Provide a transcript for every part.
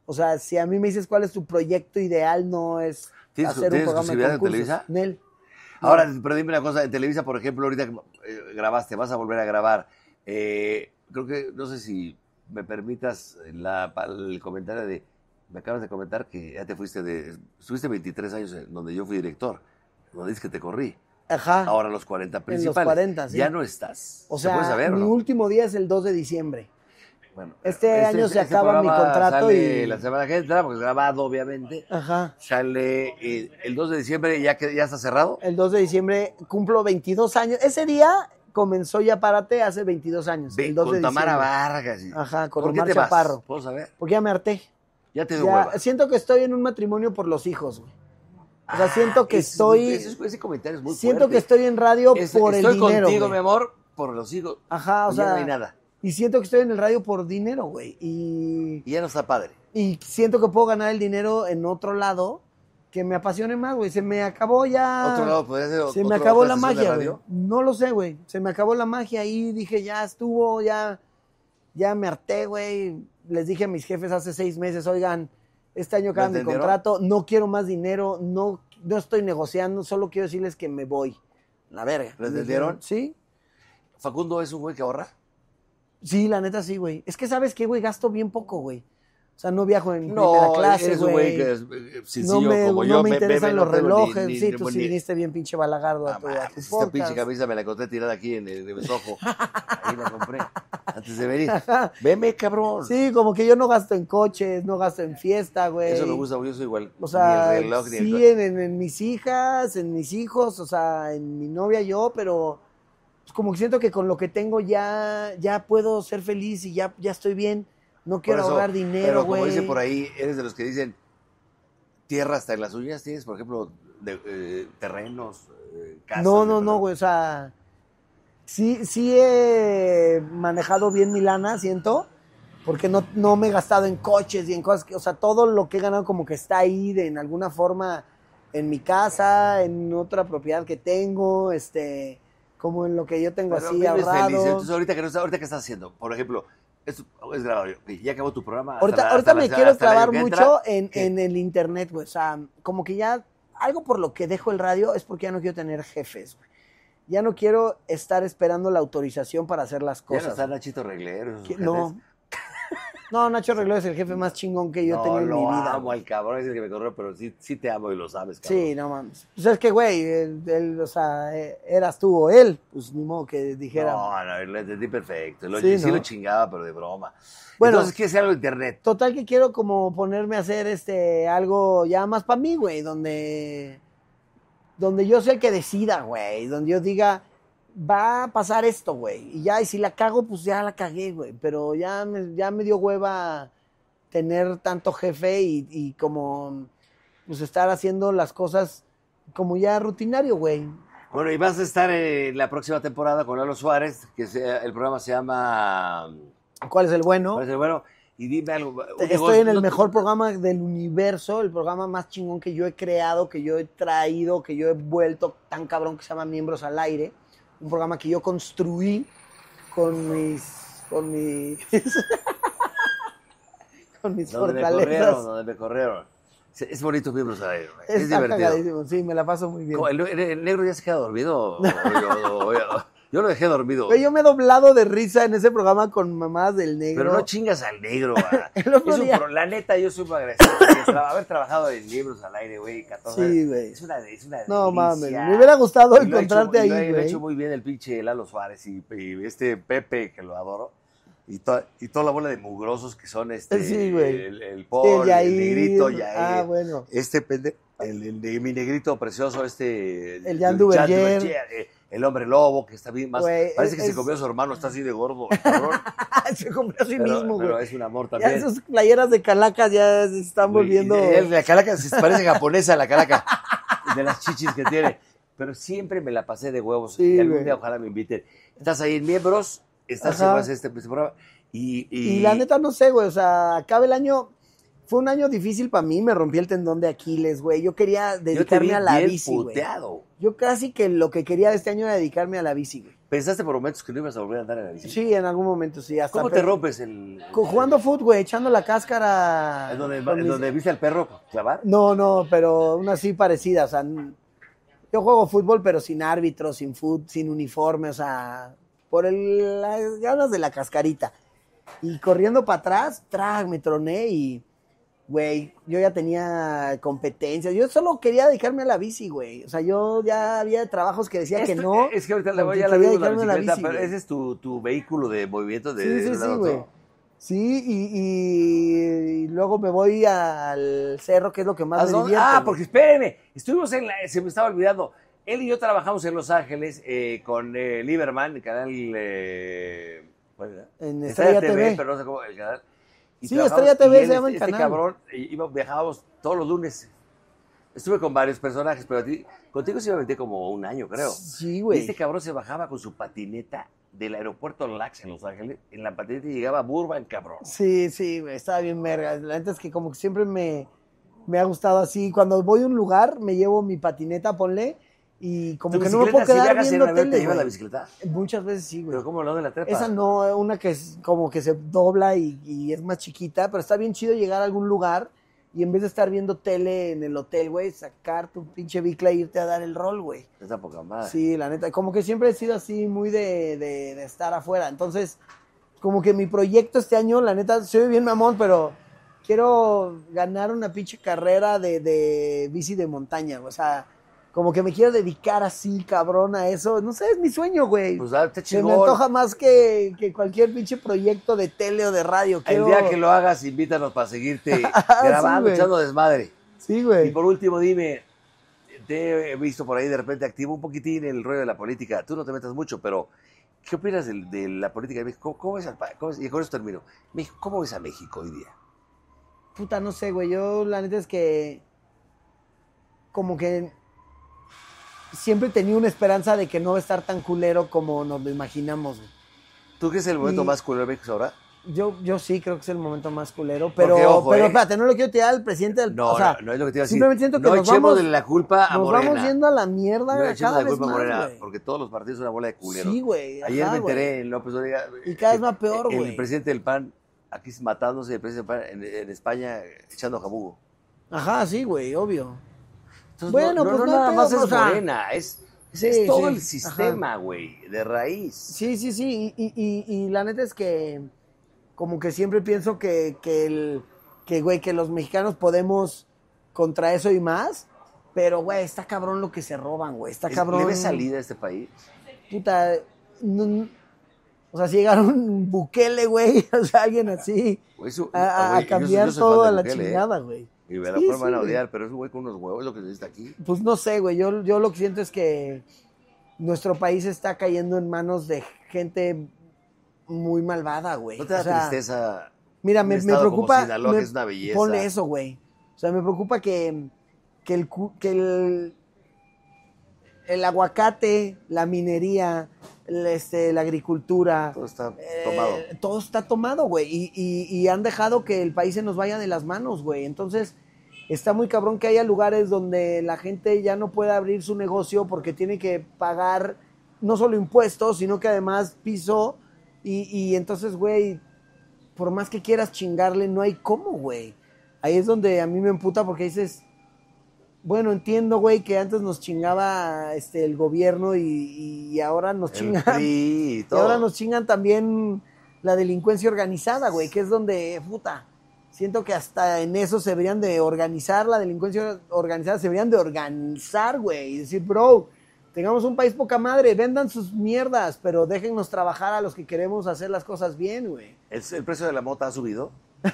O sea, si a mí me dices cuál es tu proyecto ideal, no es hacer un programa de concursos. Televisa? Nel. Ahora, pero dime una cosa, en Televisa, por ejemplo, ahorita que grabaste, vas a volver a grabar. Creo que, no sé si me permitas el comentario de, me acabas de comentar que ya estuviste 23 años donde yo fui director, donde dices que te corrí. Ajá. Ahora los 40 principales. En los 40, sí. Ya no estás. O sea, ¿Se puede saber, mi no? último día es el 2 de diciembre. Bueno, este año se acaba mi contrato sale y... la semana que entra, porque es grabado, obviamente. Ajá. Sale el 2 de diciembre, ya está cerrado. El 2 de diciembre cumplo 22 años. Ese día comenzó Ya Párate hace 22 años. El 2 con de Tamara diciembre. Vargas. Ajá, con ¿Por qué Omar te vas? Chaparro. ¿Puedo saber? Porque ya me harté. Ya te dio hueva. Siento que estoy en un matrimonio por los hijos, güey. O sea, siento que Ese comentario es muy siento fuerte. que estoy en radio por el dinero. Estoy contigo, güey. mi amor, por los hijos. Ajá, o Ya sea. no hay nada. Y siento que estoy en el radio por dinero, güey. Y ya no está padre. Y siento que puedo ganar el dinero en otro lado que me apasione más, güey. Se me acabó ya. ¿Otro lado podría ser? Se me acabó la magia, güey. No lo sé, güey. Se me acabó la magia y dije, ya estuvo, ya me harté, güey. Les dije a mis jefes hace 6 meses, oigan, este año acaban mi contrato, no quiero más dinero, no estoy negociando, solo quiero decirles que me voy. La verga. ¿Lo entendieron? Sí. ¿Facundo es un güey que ahorra? Sí, la neta sí, güey. Es que, ¿sabes qué, güey? Gasto bien poco, güey. O sea, no viajo en primera clase, güey. No, güey que es sencillo como yo. No me interesan los relojes. Sí, tú sí ni... viniste bien pinche balagardo a tu Esta pinche camisa me la encontré tirada aquí en el Soho. Ahí la compré antes de venir. Veme, cabrón. Sí, como que yo no gasto en coches, no gasto en fiesta, güey. Eso me gusta, yo soy igual. O sea, ni el reloj, ni sí, en mis hijas, en mis hijos, o sea, en mi novia yo, pero pues como que siento que con lo que tengo ya puedo ser feliz y ya estoy bien. No quiero ahorrar dinero, güey. Pero como dice por ahí, eres de los que dicen tierra hasta en las uñas. ¿Tienes, por ejemplo, terrenos, casas? No, güey. O sea, sí he manejado bien mi lana, siento. Porque no me he gastado en coches y en cosas. O sea, todo lo que he ganado como que está ahí en alguna forma en mi casa, en otra propiedad que tengo, como en lo que yo tengo así ahorrado. Feliz. Entonces, ahorita ¿qué estás haciendo? Por ejemplo, es grabado. Ya acabó tu programa. Ahorita me quiero clavar mucho en el internet, güey. O sea, como que ya algo por lo que dejo el radio es porque ya no quiero tener jefes, güey. Ya no quiero estar esperando la autorización para hacer las cosas. Ya no está Nachito Reglero. No, Nacho Reglero es el jefe más chingón que yo he tenido en mi vida. No, amo al cabrón, es el que me corrió, pero sí te amo y lo sabes, cabrón. Sí, no mames. Pues es que, güey, él, o sea, eras tú o él, pues ni modo que dijera. No, lo entendí perfecto. Sí, lo chingaba, pero de broma. Bueno, entonces, ¿quieres hacer algo de internet? Total que quiero como ponerme a hacer algo ya más para mí, güey, donde yo sea el que decida, güey, donde yo diga, va a pasar esto, güey, y si la cago, pues ya la cagué, güey, pero ya me dio hueva tener tanto jefe y como, pues estar haciendo las cosas como ya rutinario, güey. Bueno, y vas a estar en la próxima temporada con Lalo Suárez, el programa se llama... ¿Cuál es el bueno? ¿Cuál es el bueno? Y dime algo. Estoy en el mejor programa del universo, el programa más chingón que yo he creado, que yo he traído, que yo he vuelto tan cabrón, que se llama Miembros al Aire. Un programa que yo construí con mis fortalezas. Donde me corrieron. Es bonito Miembros al Aire. Es divertido. Cagadísimo. Sí, me la paso muy bien. ¿El negro ya se queda dormido? Yo lo dejé dormido. Pero yo me he doblado de risa en ese programa con mamás del negro. Pero no chingas al negro, la neta, yo soy muy agradecido haber trabajado en Miembros al Aire, güey, 14 años. Sí, güey. Es una no delicia. Mames, me hubiera gustado encontrarte ahí, güey. Lo ha hecho muy bien el pinche Lalo Suárez y Pepe, que lo adoro. Y toda la bola de mugrosos que son sí, güey. el Paul, el negrito, Yair. Bueno. Mi negrito precioso, el Jan Duverger. El hombre lobo, que está bien más... Güey, parece que se comió a su hermano, está así de gordo, cabrón. Se comió a sí mismo, güey. Pero es un amor también. Ya sus playeras de calacas ya se están volviendo... La calaca se parece japonesa, la calaca, de las chichis que tiene. Pero siempre me la pasé de huevos. Sí, y algún día ojalá me inviten. Estás ahí en Miembros, estás en este programa. Y la neta no sé, güey, o sea, acaba el año... fue un año difícil para mí, me rompí el tendón de Aquiles, güey. Yo quería dedicarme a la bici, güey. Yo casi que lo que quería de este año era dedicarme a la bici, güey. ¿Pensaste por momentos que no ibas a volver a andar en la bici? Sí, en algún momento sí. Hasta ¿Cómo te rompes el...? Jugando fútbol, güey, echando la cáscara. ¿En donde viste al perro clavar? No, pero una así parecida, o sea... Yo juego fútbol, pero sin árbitro, sin uniforme, o sea... Por las ganas de la cascarita. Y corriendo para atrás, me troné y... Güey, yo ya tenía competencias. Yo solo quería dedicarme a la bici, güey. O sea, yo ya había trabajos que decía que no. Es que ahorita le voy a la bicicleta, pero ese es tu vehículo de movimiento de sí, güey. Sí, y luego me voy al cerro, que es lo que más me divierte. Porque espérenme, estuvimos se me estaba olvidando. Él y yo trabajamos en Los Ángeles con Lieberman, el canal... ¿cuál era? En Estrella TV. Pero no sé cómo, el canal. Sí, Estrella TV se llama el canal. Cabrón, viajábamos todos los lunes. Estuve con varios personajes, pero contigo sí me aventé como un año, creo. Sí, güey. Y este cabrón se bajaba con su patineta del aeropuerto LAX en Los Ángeles. En la patineta llegaba a Burbank, cabrón. Sí, güey, estaba bien verga. La neta es que como que siempre me ha gustado así. Cuando voy a un lugar, me llevo mi patineta, ponle, y como que no me puedo quedar viendo tele, ¿Te llevas la bicicleta? Muchas veces sí, güey. ¿Pero cómo no de la trepa? Esa no, una que es como que se dobla y es más chiquita, pero está bien chido llegar a algún lugar y en vez de estar viendo tele en el hotel, güey, sacar tu pinche bicla e irte a dar el rol, güey. Esa poca madre. Sí, la neta, como que siempre he sido así muy de estar afuera. Entonces, como que mi proyecto este año, la neta, soy bien mamón, pero quiero ganar una pinche carrera de bici de montaña, o sea... Como que me quiero dedicar así, cabrón, a eso. No sé, es mi sueño, güey. Pues date chingón. Se me antoja más que cualquier pinche proyecto de tele o de radio. El día que lo hagas, invítanos para seguirte grabando, sí, echando desmadre. Sí, güey. Y por último, dime, te he visto por ahí de repente activo un poquitín el rollo de la política. Tú no te metas mucho, pero ¿qué opinas de la política de México? ¿Cómo ves al país? Y con eso termino. México, ¿cómo ves a México hoy día? Puta, no sé, güey. Yo la neta es que como que siempre he tenido una esperanza de que no va a estar tan culero como nos lo imaginamos, güey. ¿Tú crees que es el momento más culero de México ahora? Yo sí creo que es el momento más culero, pero espérate, no lo quiero tirar al presidente del... No, o sea, no es lo que te iba a decir. Simplemente siento que no echemos de la culpa a Morena. Nos vamos yendo a la mierda no cada vez más, Morena, porque todos los partidos son una bola de culeros. Sí, güey. Ayer me enteré en López Obrador. Y cada vez va peor, güey. El presidente del PAN, aquí matándose, el presidente del PAN en España, echando jabugo. Ajá, sí, güey, obvio. Entonces, bueno, pues no nada más es Morena, es todo el sistema, güey, de raíz. Sí. Y la neta es que como que siempre pienso que los mexicanos podemos contra eso y más, pero, güey, está cabrón lo que se roban, güey, está cabrón. ¿Le ves salida a este país? Puta, no, o sea, si llegaron Bukele, güey, o sea, alguien así, a cambiar todo a la chingada, güey. Y me la van a odiar, pero es un güey con unos huevos, lo que se dice aquí. Pues no sé, güey, yo lo que siento es que nuestro país está cayendo en manos de gente muy malvada, güey. ¿No te da tristeza? Mira, me preocupa. Como Sinaloa, que es una belleza. Ponle eso, güey. O sea, me preocupa que el aguacate, la minería, la agricultura. Todo está tomado. Todo está tomado, güey. Y han dejado que el país se nos vaya de las manos, güey. Entonces, está muy cabrón que haya lugares donde la gente ya no pueda abrir su negocio porque tiene que pagar no solo impuestos, sino que además piso. Y entonces, güey, por más que quieras chingarle, no hay cómo, güey. Ahí es donde a mí me emputa porque dices, bueno, entiendo, güey, que antes nos chingaba el gobierno y ahora nos chingan. Y ahora nos chingan también la delincuencia organizada, güey, que es donde, puta, siento que hasta en eso se deberían de organizar, la delincuencia organizada, se deberían de organizar, güey, y decir, bro, tengamos un país poca madre, vendan sus mierdas, pero déjennos trabajar a los que queremos hacer las cosas bien, güey. ¿El precio de la mota ha subido?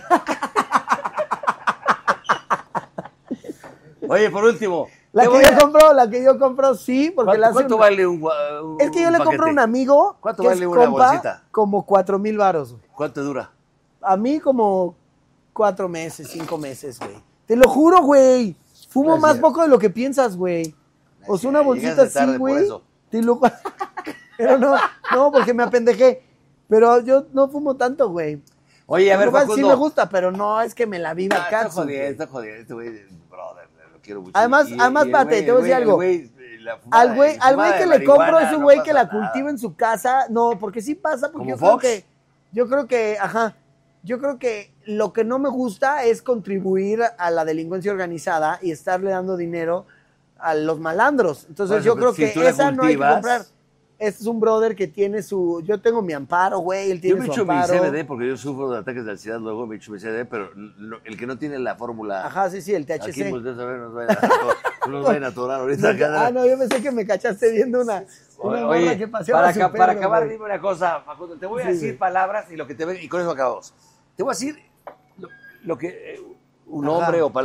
Oye, por último. La que yo compro, sí, porque ¿Cuánto vale un Es que yo le compro a un amigo. ¿Cuánto vale una bolsita? Como 4,000 varos, güey. ¿Cuánto dura? A mí como 4 meses, 5 meses, güey. Te lo juro, güey. Fumo más poco de lo que piensas, güey. O sea, una bolsita así, güey. Pero no, porque me apendejé. Pero yo no fumo tanto, güey. Oye, a ver, Igual sí Facundo. me gusta, pero no es que me la viva Está Katsu. jodido, está jodido. Este güey, brother, lo quiero mucho. Además, espérate, te voy a decir algo. Al güey que le compro es un güey que la cultiva en su casa. No, porque sí pasa, porque yo creo que, yo creo que lo que no me gusta es contribuir a la delincuencia organizada y estarle dando dinero a los malandros. Entonces yo creo que esa no hay que comprar. Este es un brother que tiene su... Yo tengo mi amparo, güey, él tiene su amparo. Yo me echo mi CBD porque yo sufro de ataques de ansiedad, luego me echo mi CBD, pero el que no tiene la fórmula... Ajá, sí, el THC. Aquí volteas a ver, nos vayan a atorar ahorita. No, yo pensé que me cachaste viendo una morra que paseaba su perro, para acabar, güey. dime una cosa, Facundo, te voy a decir palabras y lo que te ven, y con eso acabamos. Te voy a decir lo que un hombre o palabras